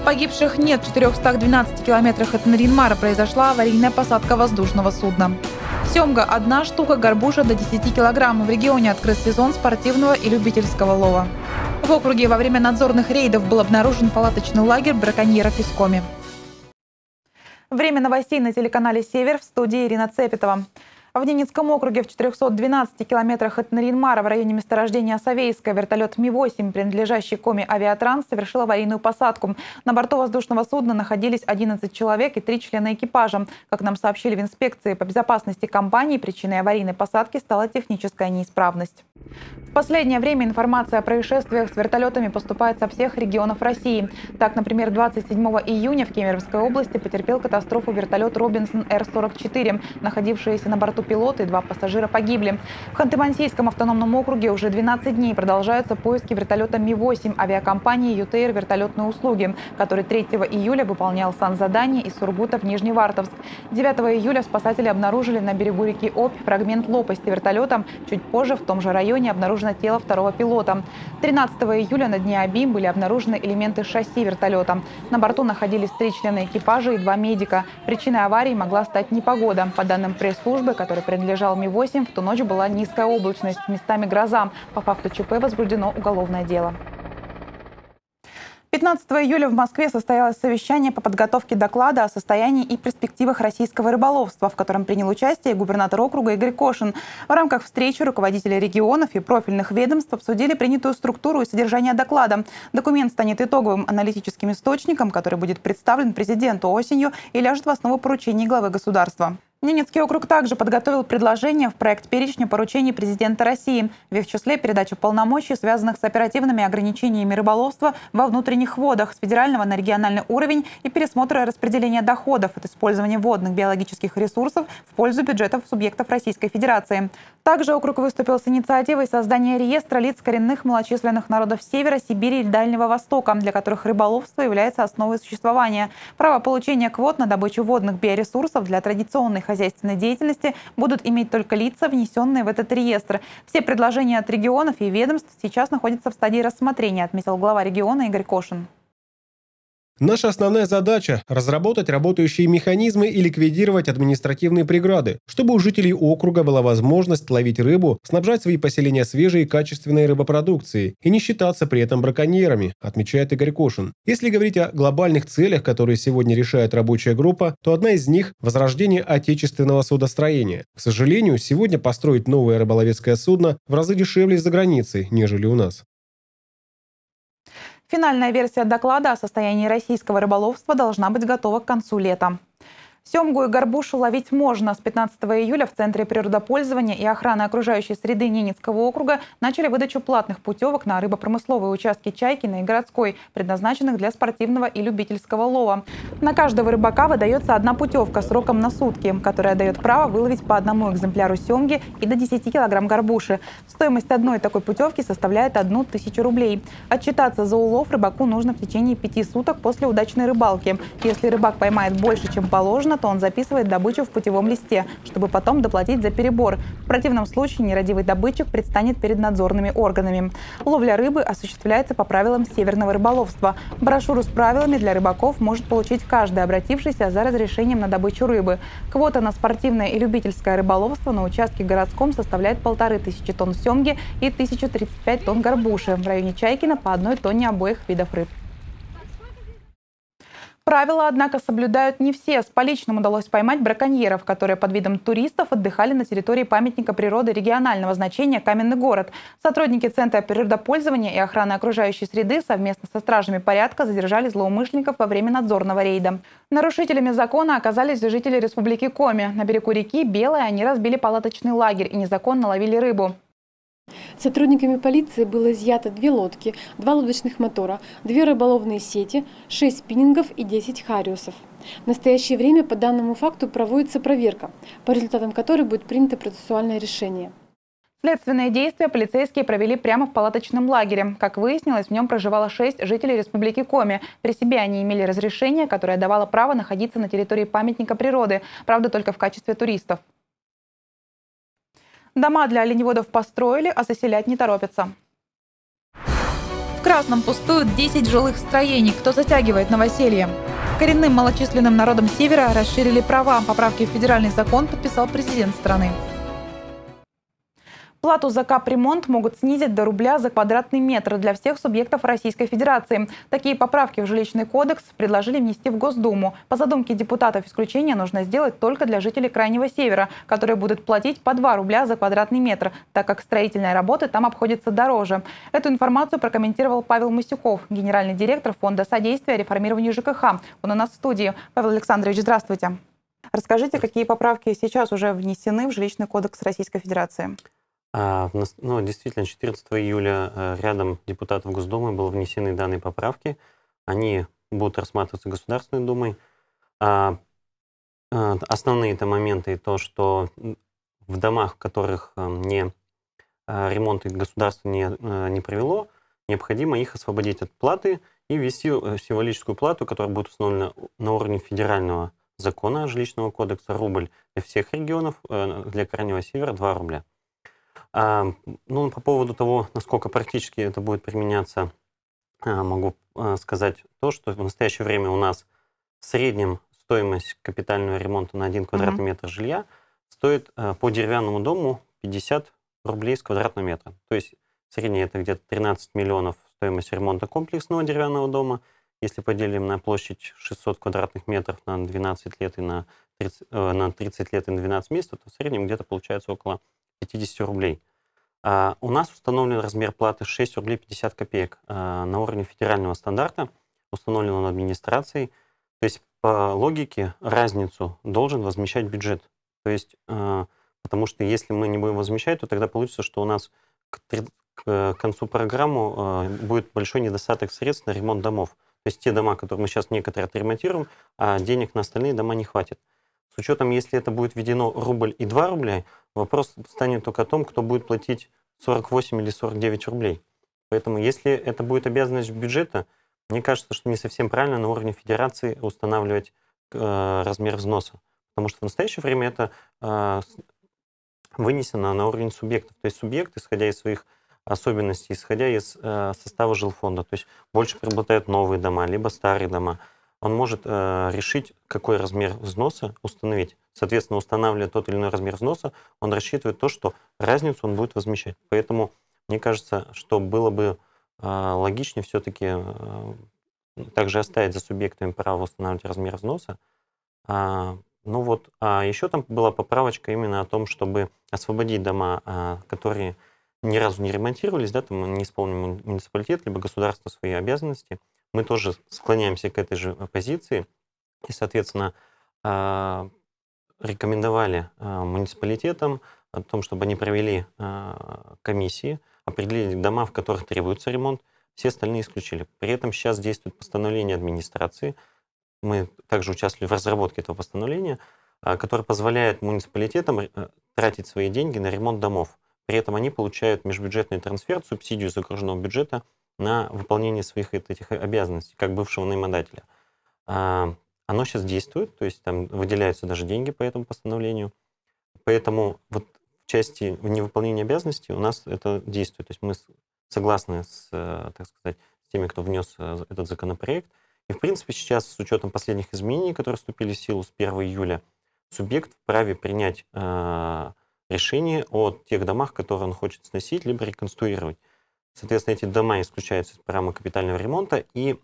Погибших нет. В 412 километрах от Нарьян-Мара произошла аварийная посадка воздушного судна. Семга – 1 штука, горбуша до 10 килограмм. В регионе открыт сезон спортивного и любительского лова. В округе во время надзорных рейдов был обнаружен палаточный лагерь браконьеров из Коми. Время новостей на телеканале «Север», в студии Ирина Цепетова. В Ненецком округе в 412 километрах от Нарьян-Мара в районе месторождения Совейское вертолет Ми-8, принадлежащий Коми Авиатранс, совершил аварийную посадку. На борту воздушного судна находились 11 человек и 3 члена экипажа. Как нам сообщили в инспекции по безопасности компании, причиной аварийной посадки стала техническая неисправность. В последнее время информация о происшествиях с вертолетами поступает со всех регионов России. Так, например, 27 июня в Кемеровской области потерпел катастрофу вертолет «Робинсон Р-44». Находившиеся на борту пилоты и 2 пассажира погибли. В Ханты-Мансийском автономном округе уже 12 дней продолжаются поиски вертолета Ми-8 авиакомпании «ЮТР Вертолетные услуги», который 3 июля выполнял санзадание из Сургута в Нижневартовск. 9 июля спасатели обнаружили на берегу реки Обь фрагмент лопасти вертолета. Чуть позже в том же районе обнаружено тело 2-го пилота. 13 июля на дне Оби были обнаружены элементы шасси вертолета. На борту находились 3 члена экипажа и 2 медика. Причиной аварии могла стать непогода. По данным пресс-службы, которой принадлежал Ми-8, в ту ночь была низкая облачность, местами гроза. По факту ЧП возбуждено уголовное дело. 15 июля в Москве состоялось совещание по подготовке доклада о состоянии и перспективах российского рыболовства, в котором принял участие губернатор округа Игорь Кошин. В рамках встречи руководители регионов и профильных ведомств обсудили принятую структуру и содержание доклада. Документ станет итоговым аналитическим источником, который будет представлен президенту осенью и ляжет в основу поручений главы государства. Ненецкий округ также подготовил предложения в проект перечня поручений президента России. В их числе передача полномочий, связанных с оперативными ограничениями рыболовства во внутренних водах с федерального на региональный уровень и пересмотра распределения доходов от использования водных биологических ресурсов в пользу бюджетов субъектов Российской Федерации. Также округ выступил с инициативой создания реестра лиц коренных малочисленных народов Севера, Сибири и Дальнего Востока, для которых рыболовство является основой существования. Право получения квот на добычу водных биоресурсов для традиционной хозяйственной деятельности будут иметь только лица, внесенные в этот реестр. Все предложения от регионов и ведомств сейчас находятся в стадии рассмотрения, отметил глава региона Игорь Кошин. Наша основная задача – разработать работающие механизмы и ликвидировать административные преграды, чтобы у жителей округа была возможность ловить рыбу, снабжать свои поселения свежей и качественной рыбопродукцией и не считаться при этом браконьерами, отмечает Игорь Кошин. Если говорить о глобальных целях, которые сегодня решает рабочая группа, то одна из них – возрождение отечественного судостроения. К сожалению, сегодня построить новое рыболовецкое судно в разы дешевле за границей, нежели у нас. Финальная версия доклада о состоянии российского рыболовства должна быть готова к концу лета. Семгу и горбушу ловить можно. С 15 июля в Центре природопользования и охраны окружающей среды Ненецкого округа начали выдачу платных путевок на рыбопромысловые участки Чайкиной и Городской, предназначенных для спортивного и любительского лова. На каждого рыбака выдается 1 путевка сроком на сутки, которая дает право выловить по 1 экземпляру семги и до 10 килограмм горбуши. Стоимость одной такой путевки составляет 1000 рублей. Отчитаться за улов рыбаку нужно в течение 5 суток после удачной рыбалки. Если рыбак поймает больше, чем положено, то он записывает добычу в путевом листе, чтобы потом доплатить за перебор. В противном случае нерадивый добытчик предстанет перед надзорными органами. Ловля рыбы осуществляется по правилам северного рыболовства. Брошюру с правилами для рыбаков может получить каждый, обратившийся за разрешением на добычу рыбы. Квота на спортивное и любительское рыболовство на участке Городском составляет 1500 тонн семги и 1035 тонн горбуши. В районе Чайкина по 1 тонне обоих видов рыб. Правила, однако, соблюдают не все. С поличным удалось поймать браконьеров, которые под видом туристов отдыхали на территории памятника природы регионального значения «Каменный город». Сотрудники Центра природопользования и охраны окружающей среды совместно со стражами порядка задержали злоумышленников во время надзорного рейда. Нарушителями закона оказались жители республики Коми. На берегу реки Белая они разбили палаточный лагерь и незаконно ловили рыбу. Сотрудниками полиции было изъято 2 лодки, 2 лодочных мотора, 2 рыболовные сети, 6 спиннингов и 10 хариусов. В настоящее время по данному факту проводится проверка, по результатам которой будет принято процессуальное решение. Следственные действия полицейские провели прямо в палаточном лагере. Как выяснилось, в нем проживало 6 жителей республики Коми. При себе они имели разрешение, которое давало право находиться на территории памятника природы, правда, только в качестве туристов. Дома для оленеводов построили, а заселять не торопятся. В Красном пустуют 10 жилых строений. Кто затягивает новоселье? Коренным малочисленным народам Севера расширили права. Поправки в федеральный закон подписал президент страны. Плату за капремонт могут снизить до рубля за квадратный метр для всех субъектов Российской Федерации. Такие поправки в жилищный кодекс предложили внести в Госдуму. По задумке депутатов исключение нужно сделать только для жителей Крайнего Севера, которые будут платить по 2 рубля за квадратный метр, так как строительные работы там обходятся дороже. Эту информацию прокомментировал Павел Масюков, генеральный директор Фонда содействия реформированию ЖКХ. Он у нас в студии. Павел Александрович, здравствуйте. Расскажите, какие поправки сейчас уже внесены в жилищный кодекс Российской Федерации? Действительно, 14 июля рядом депутатов Госдумы были внесены данные поправки. Они будут рассматриваться Государственной Думой. Основные это моменты, то, что в домах, в которых ремонт государство не провело, необходимо их освободить от платы и ввести символическую плату, которая будет установлена на уровне федерального закона жилищного кодекса, рубль для всех регионов, для Крайнего Севера 2 рубля. По поводу того, насколько практически это будет применяться, могу сказать то, что в настоящее время у нас в среднем стоимость капитального ремонта на 1 квадратный метр жилья стоит по деревянному дому 50 рублей с квадратного метра. То есть среднее это где-то 13 миллионов стоимость ремонта комплексного деревянного дома. Если поделим на площадь 600 квадратных метров на 12 лет и на 30 лет и на 12 месяцев, то в среднем где-то получается около 50 рублей. У нас установлен размер платы 6 рублей 50 копеек на уровне федерального стандарта, установлен он администрацией. То есть по логике разницу должен возмещать бюджет. То есть, потому что если мы не будем возмещать, то тогда получится, что у нас к концу программы будет большой недостаток средств на ремонт домов. То есть те дома, которые мы сейчас некоторые отремонтируем, а денег на остальные дома не хватит. С учетом, если это будет введено рубль и 2 рубля, вопрос станет только о том, кто будет платить 48 или 49 рублей. Поэтому, если это будет обязанность бюджета, мне кажется, что не совсем правильно на уровне федерации устанавливать размер взноса. Потому что в настоящее время это вынесено на уровень субъектов. То есть субъект, исходя из своих особенностей, исходя из состава жилфонда, то есть больше преобладают новые дома, либо старые дома, он может решить, какой размер взноса установить. Соответственно, устанавливая тот или иной размер взноса, он рассчитывает то, что разницу он будет возмещать. Поэтому мне кажется, что было бы логичнее все-таки также оставить за субъектами право устанавливать размер взноса. Еще там была поправочка именно о том, чтобы освободить дома, которые ни разу не ремонтировались, да, там не исполнил муниципалитет, либо государство свои обязанности. Мы тоже склоняемся к этой же позиции и, соответственно, рекомендовали муниципалитетам о том, чтобы они провели комиссии, определили дома, в которых требуется ремонт, все остальные исключили. При этом сейчас действует постановление администрации. Мы также участвовали в разработке этого постановления, которое позволяет муниципалитетам тратить свои деньги на ремонт домов. При этом они получают межбюджетный трансфер, субсидию из окружного бюджета на выполнение своих этих обязанностей, как бывшего наимодателя. Оно сейчас действует, то есть там выделяются даже деньги по этому постановлению. Поэтому вот в части невыполнения обязанностей у нас это действует. То есть мы согласны с, так сказать, с теми, кто внес этот законопроект. И, в принципе, сейчас, с учетом последних изменений, которые вступили в силу с 1 июля, субъект вправе принять решение о тех домах, которые он хочет сносить, либо реконструировать. Соответственно, эти дома исключаются из программы капитального ремонта, и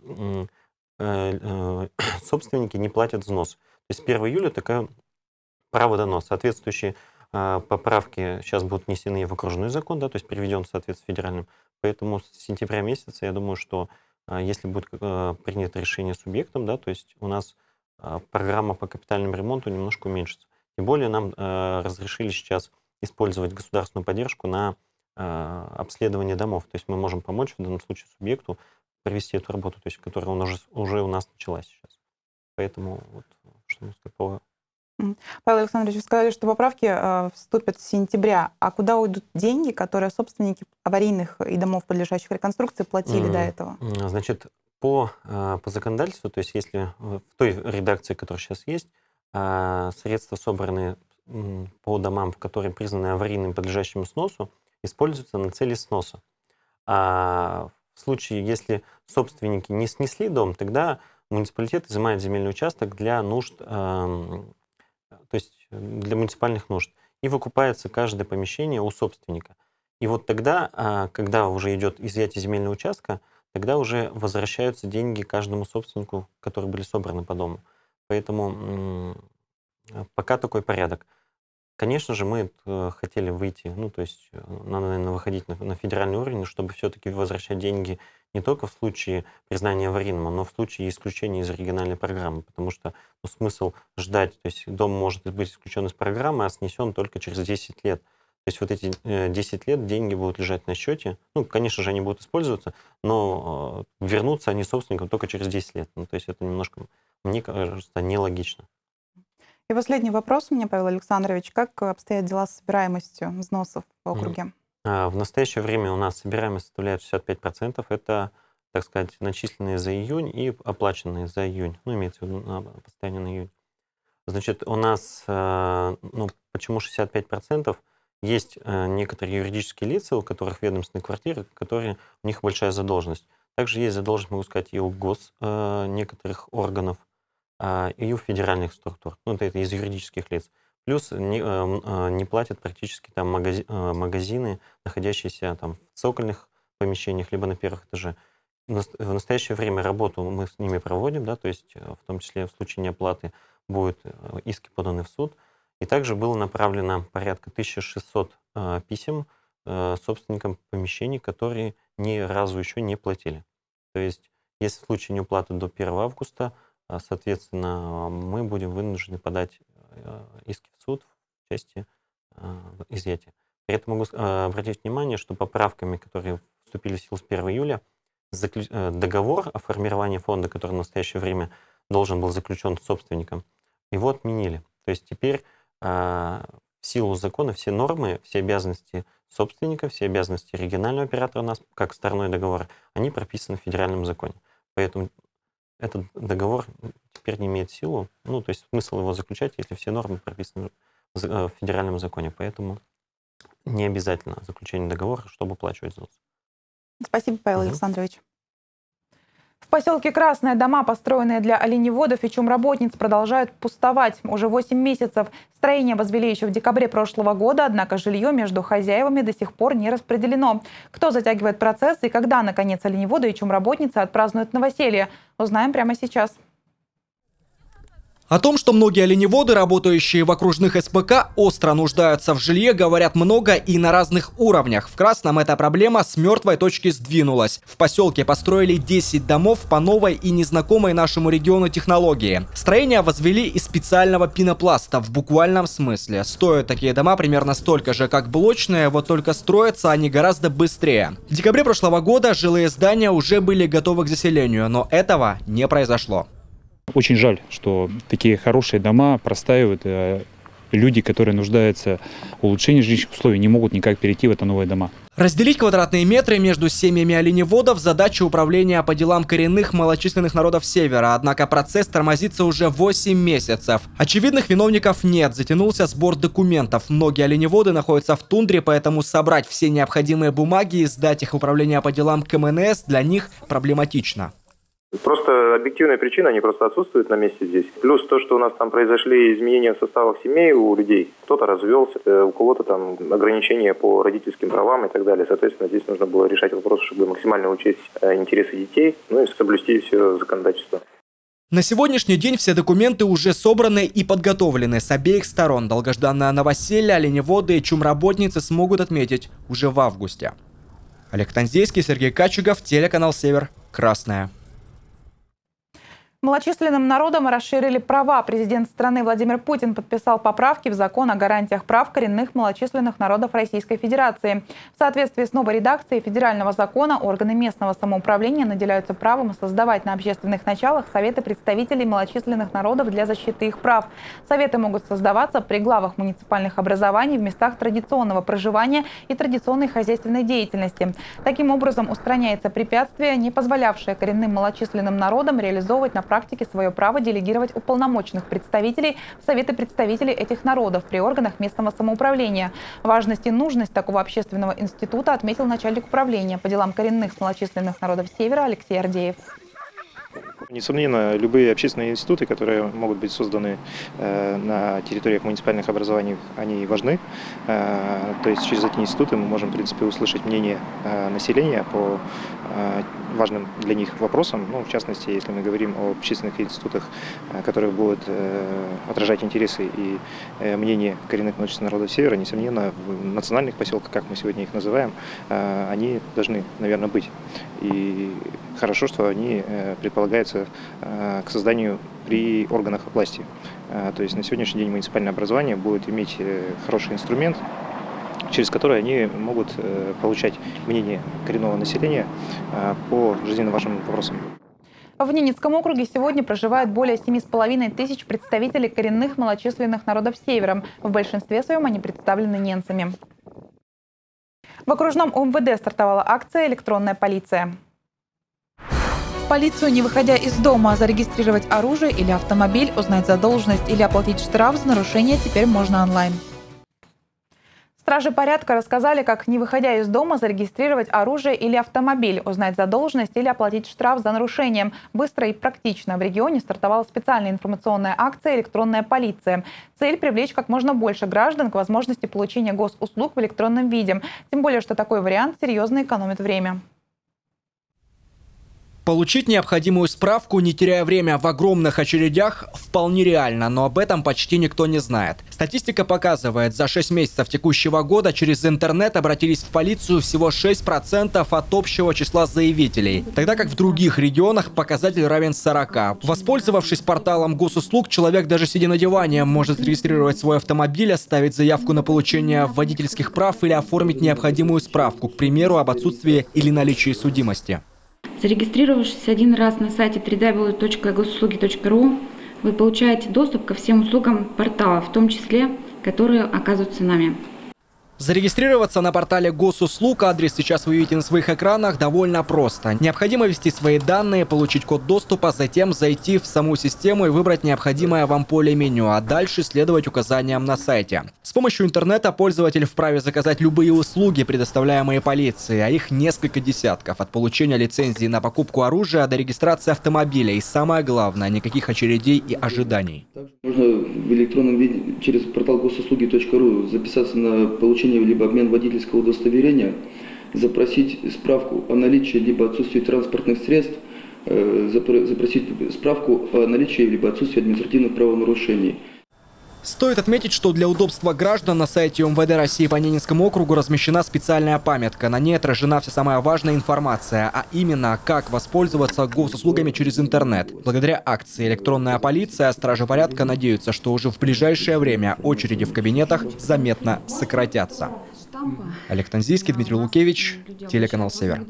собственники не платят взнос. То есть с 1 июля такое право дано. Соответствующие поправки сейчас будут внесены в окружной закон, да, то есть приведен в соответствие с федеральным. Поэтому с сентября месяца, я думаю, что если будет принято решение субъектом, да, то есть у нас программа по капитальному ремонту немножко уменьшится. Тем более нам разрешили сейчас использовать государственную поддержку на обследование домов. То есть мы можем помочь в данном случае субъекту провести эту работу, то есть, которая уже у нас началась сейчас. Поэтому вот что можно сказать по... Павел Александрович, вы сказали, что поправки вступят с сентября. А куда уйдут деньги, которые собственники аварийных и домов, подлежащих реконструкции, платили до этого? Значит, по законодательству, то есть если в той редакции, которая сейчас есть, средства, собранные по домам, которые признаны аварийным, подлежащим сносу, используются на цели сноса. А в случае, если собственники не снесли дом, тогда муниципалитет изымает земельный участок для нужд, то есть для муниципальных нужд, и выкупается каждое помещение у собственника. И вот тогда, когда уже идет изъятие земельного участка, тогда уже возвращаются деньги каждому собственнику, которые были собраны по дому. Поэтому пока такой порядок. Конечно же, мы хотели выйти, то есть надо, наверное, выходить на федеральный уровень, чтобы все-таки возвращать деньги не только в случае признания аварийным, но в случае исключения из региональной программы, потому что смысл ждать, то есть дом может быть исключен из программы, а снесен только через 10 лет. То есть вот эти 10 лет деньги будут лежать на счете, конечно же, они будут использоваться, но вернутся они собственникам только через 10 лет. То есть это немножко, мне кажется, нелогично. И последний вопрос у меня, Павел Александрович. Как обстоят дела с собираемостью взносов в округе? В настоящее время у нас собираемость составляет 65%. Это, так сказать, начисленные за июнь и оплаченные за июнь. Имеется в виду на постоянно на июнь. Значит, у нас, почему 65%? Есть некоторые юридические лица, у которых ведомственные квартиры, у них большая задолженность. Также есть задолженность, могу сказать, и у некоторых органов, и у федеральных структур. Это из юридических лиц. Плюс не платят практически там магазины, находящиеся там в цокольных помещениях, либо на первых этажах. В настоящее время работу мы с ними проводим, да, то есть в том числе в случае неоплаты будут иски поданы в суд. И также было направлено порядка 1600 писем собственникам помещений, которые ни разу еще не платили. То есть если в случае неуплаты до 1 августа, соответственно, мы будем вынуждены подать иски в суд в части изъятия. При этом могу обратить внимание, что поправками, которые вступили в силу с 1 июля, договор о формировании фонда, который в настоящее время должен был заключен с собственником, его отменили. То есть теперь в силу закона все нормы, все обязанности собственника, все обязанности регионального оператора у нас, как стороной договора, они прописаны в федеральном законе. Поэтому этот договор теперь не имеет силу, то есть смысл его заключать, если все нормы прописаны в федеральном законе. Поэтому не обязательно заключение договора, чтобы оплачивать взнос. Спасибо, Павел Александрович. В поселке Красное дома, построенные для оленеводов и чумработниц, продолжают пустовать уже 8 месяцев. Строение возвели еще в декабре прошлого года, однако жилье между хозяевами до сих пор не распределено. Кто затягивает процесс и когда, наконец, оленеводы и чумработницы отпразднуют новоселье, узнаем прямо сейчас. О том, что многие оленеводы, работающие в окружных СПК, остро нуждаются в жилье, говорят много и на разных уровнях. В Красном эта проблема с мертвой точки сдвинулась. В поселке построили 10 домов по новой и незнакомой нашему региону технологии. Строения возвели из специального пенопласта в буквальном смысле. Стоят такие дома примерно столько же, как блочные, вот только строятся они гораздо быстрее. В декабре прошлого года жилые здания уже были готовы к заселению, но этого не произошло. Очень жаль, что такие хорошие дома простаивают. Люди, которые нуждаются в улучшении жилищных условий, не могут никак перейти в это новые дома. Разделить квадратные метры между семьями оленеводов – задача управления по делам коренных малочисленных народов Севера. Однако процесс тормозится уже 8 месяцев. Очевидных виновников нет. Затянулся сбор документов. Многие оленеводы находятся в тундре, поэтому собрать все необходимые бумаги и сдать их в управление по делам КМНС для них проблематично. Просто объективная причина, они просто отсутствуют на месте здесь. Плюс то, что у нас там произошли изменения в составах семей у людей. Кто-то развелся, у кого-то там ограничения по родительским правам и так далее. Соответственно, здесь нужно было решать вопрос, чтобы максимально учесть интересы детей, и соблюсти все законодательство. На сегодняшний день все документы уже собраны и подготовлены с обеих сторон. Долгожданное новоселье оленеводы и чумработницы смогут отметить уже в августе. Олег Танзейский, Сергей Качугов, телеканал «Север», Красное. Малочисленным народам расширили права. Президент страны Владимир Путин подписал поправки в закон о гарантиях прав коренных малочисленных народов Российской Федерации. В соответствии с новой редакцией федерального закона органы местного самоуправления наделяются правом создавать на общественных началах советы представителей малочисленных народов для защиты их прав. Советы могут создаваться при главах муниципальных образований в местах традиционного проживания и традиционной хозяйственной деятельности. Таким образом, устраняется препятствие, не позволявшее коренным малочисленным народам реализовывать на практике свое право делегировать уполномоченных представителей в Советы представителей этих народов при органах местного самоуправления. Важность и нужность такого общественного института отметил начальник управления по делам коренных малочисленных народов Севера Алексей Ардеев. Несомненно, любые общественные институты, которые могут быть созданы на территориях муниципальных образований, они важны. То есть через эти институты мы можем, в принципе, услышать мнение населения по важным для них вопросам. Ну, в частности, если мы говорим о общественных институтах, которые будут отражать интересы и мнение коренных малочисленных народов Севера, несомненно, в национальных поселках, как мы сегодня их называем, они должны, наверное, быть. И хорошо, что они предполагаются к созданию при органах власти. То есть на сегодняшний день муниципальное образование будет иметь хороший инструмент, через который они могут получать мнение коренного населения по жизненно важным вопросам. В Ненецком округе сегодня проживает более 7,5 тысяч представителей коренных малочисленных народов Севера. В большинстве своем они представлены ненцами. В окружном УМВД стартовала акция «Электронная полиция». В полицию, не выходя из дома, зарегистрировать оружие или автомобиль, узнать задолженность или оплатить штраф за нарушение теперь можно онлайн. Стражи порядка рассказали, как, не выходя из дома, зарегистрировать оружие или автомобиль, узнать задолженность или оплатить штраф за нарушение. Быстро и практично. В регионе стартовала специальная информационная акция «Электронная полиция». Цель – привлечь как можно больше граждан к возможности получения госуслуг в электронном виде. Тем более, что такой вариант серьезно экономит время. Получить необходимую справку, не теряя время в огромных очередях, вполне реально, но об этом почти никто не знает. Статистика показывает, за 6 месяцев текущего года через интернет обратились в полицию всего 6% от общего числа заявителей, тогда как в других регионах показатель равен 40. Воспользовавшись порталом госуслуг, человек даже сидя на диване может зарегистрировать свой автомобиль, оставить заявку на получение водительских прав или оформить необходимую справку, к примеру, об отсутствии или наличии судимости. Зарегистрировавшись один раз на сайте www.госуслуги.ру, вы получаете доступ ко всем услугам портала, в том числе, которые оказываются нами. Зарегистрироваться на портале госуслуг, адрес сейчас вы видите на своих экранах, довольно просто. Необходимо ввести свои данные, получить код доступа, затем зайти в саму систему и выбрать необходимое вам поле меню, а дальше следовать указаниям на сайте. С помощью интернета пользователь вправе заказать любые услуги, предоставляемые полицией, а их несколько десятков. От получения лицензии на покупку оружия до регистрации автомобиля. И самое главное, никаких очередей и ожиданий. Можно в электронном виде через портал госуслуги.ру записаться на получение либо обмен водительского удостоверения, запросить справку о наличии либо отсутствии транспортных средств, запросить справку о наличии либо отсутствии административных правонарушений. Стоит отметить, что для удобства граждан на сайте МВД России по Ненецкому округу размещена специальная памятка. На ней отражена вся самая важная информация, а именно, как воспользоваться госуслугами через интернет. Благодаря акции «Электронная полиция» стражи порядка надеются, что уже в ближайшее время очереди в кабинетах заметно сократятся. Олег Танзийский, Дмитрий Лукевич, телеканал «Север».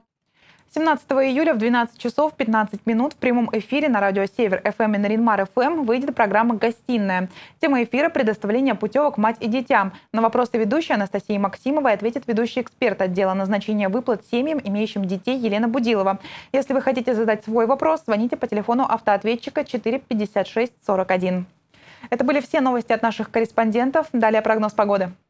17 июля в 12 часов 15 минут в прямом эфире на радио Север ФМ и Наринмар ФМ выйдет программа «Гостиная». Тема эфира – предоставление путевок мать и детям. На вопросы ведущей Анастасии Максимовой ответит ведущий эксперт отдела назначения выплат семьям, имеющим детей, Елена Будилова. Если вы хотите задать свой вопрос, звоните по телефону автоответчика 4 56 41. Это были все новости от наших корреспондентов. Далее прогноз погоды.